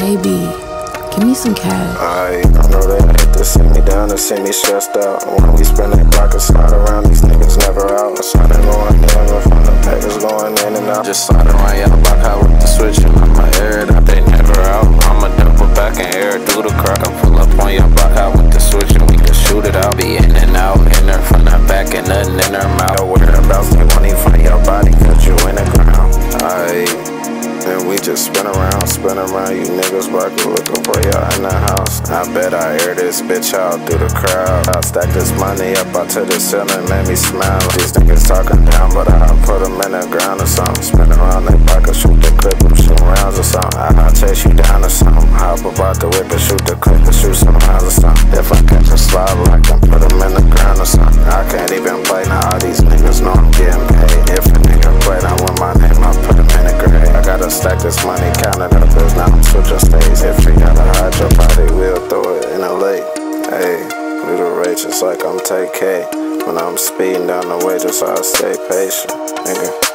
Baby, give me some cash. I know they hate to see me down, to see me stressed out. When we spin that block and slide around, these niggas never out. Sliding going in, from the packers going in and out. Just slide around your block out with the switch, and I'ma air it out, they never out. I'ma double back and air it through the crowd. I'll pull up on your block out with the switch, and we can shoot it out. Be in and out, in her from the back and nothing in her mouth. No whereabouts, they won't even find your body, cause you in the ground. And we just spin around, you niggas barking, looking for y'all in the house. I bet I air this bitch out through the crowd. I'll stack this money up out to the ceiling, made me smile. These niggas talking down, but I'll put them in the ground or something. Spin around they pocket, shoot the clip, and shoot rounds or something. I'll chase you down or something. Hop about the whip and shoot the clip and shoot some rounds or something. If I catch a slide like them, put them in the ground or something. I can't even play, now all these niggas know I'm getting paid. If a nigga play, now with my name, I put him in the grave. I gotta stack this money, count it up, cause now I'm switching stays. If we gotta hide your body, we'll throw it in a lake. Hey, do the rate just like I'm TK. When I'm speeding down the way, just so I stay patient, nigga.